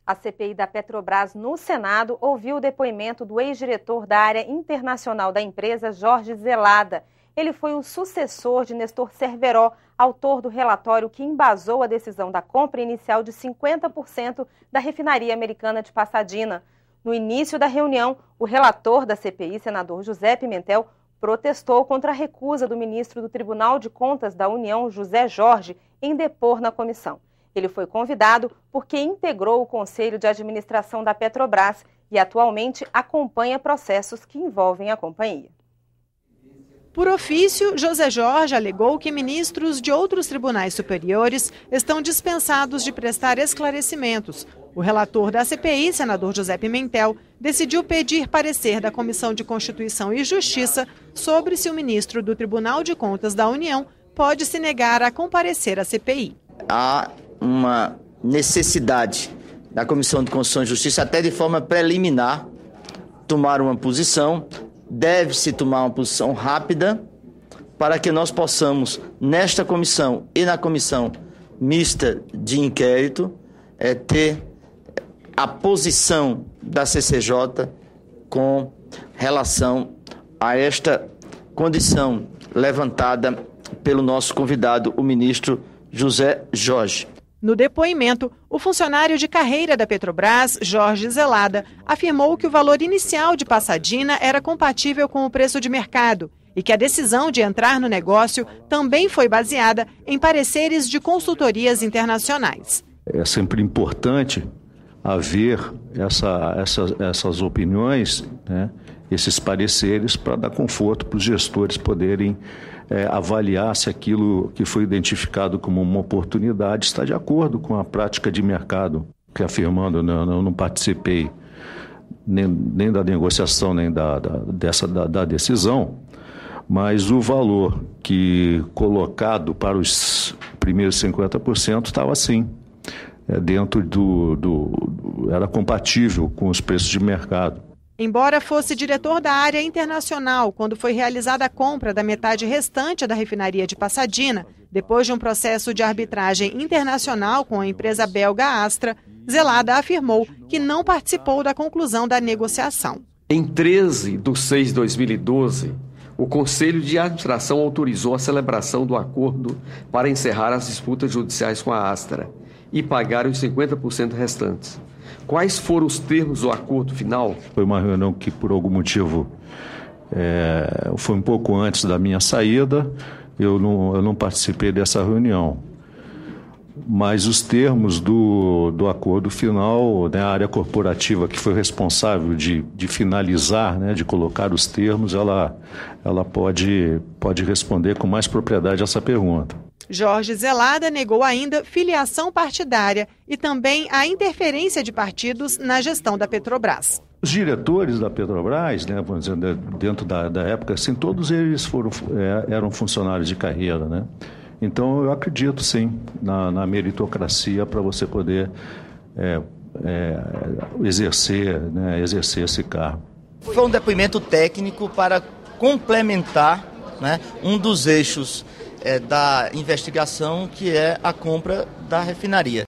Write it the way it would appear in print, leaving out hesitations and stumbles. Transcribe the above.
A CPI da Petrobras no Senado ouviu o depoimento do ex-diretor da área internacional da empresa, Jorge Zelada. Ele foi o sucessor de Nestor Cerveró, autor do relatório que embasou a decisão da compra inicial de 50% da refinaria americana de Pasadena. No início da reunião, o relator da CPI, senador José Pimentel, protestou contra a recusa do ministro do Tribunal de Contas da União, José Jorge, em depor na comissão. Ele foi convidado porque integrou o Conselho de Administração da Petrobras e atualmente acompanha processos que envolvem a companhia. Por ofício, José Jorge alegou que ministros de outros tribunais superiores estão dispensados de prestar esclarecimentos. O relator da CPI, senador José Pimentel, decidiu pedir parecer da Comissão de Constituição e Justiça sobre se o ministro do Tribunal de Contas da União pode se negar a comparecer à CPI. Há uma necessidade da Comissão de Constituição e Justiça, até de forma preliminar, tomar uma posição. Deve-se tomar uma posição rápida para que nós possamos, nesta comissão e na comissão mista de inquérito, ter a posição da CCJ com relação a esta condição levantada pelo nosso convidado, o ministro José Jorge. No depoimento, o funcionário de carreira da Petrobras, Jorge Zelada, afirmou que o valor inicial de Pasadena era compatível com o preço de mercado e que a decisão de entrar no negócio também foi baseada em pareceres de consultorias internacionais. É sempre importante haver essas opiniões, né, esses pareceres, para dar conforto para os gestores poderem avaliar se aquilo que foi identificado como uma oportunidade está de acordo com a prática de mercado. Que afirmando, não participei nem da negociação, nem da decisão, mas o valor que colocado para os primeiros 50% estava assim, dentro era compatível com os preços de mercado. Embora fosse diretor da área internacional quando foi realizada a compra da metade restante da refinaria de Pasadena, depois de um processo de arbitragem internacional com a empresa belga Astra, Zelada afirmou que não participou da conclusão da negociação. Em 13 de 6 de 2012, o Conselho de Administração autorizou a celebração do acordo para encerrar as disputas judiciais com a Astra e pagar os 50% restantes. Quais foram os termos do acordo final? Foi uma reunião que, por algum motivo, foi um pouco antes da minha saída. Eu não participei dessa reunião. Mas os termos do acordo final, né, a área corporativa que foi responsável de finalizar, né, de colocar os termos, ela pode responder com mais propriedade essa pergunta. Jorge Zelada negou ainda filiação partidária e também a interferência de partidos na gestão da Petrobras. Os diretores da Petrobras, né, vamos dizer, dentro da época, assim, todos eles eram funcionários de carreira, né? Então, eu acredito, sim, na meritocracia para você poder exercer esse cargo. Foi um depoimento técnico para complementar, né, um dos eixos da investigação, que é a compra da refinaria.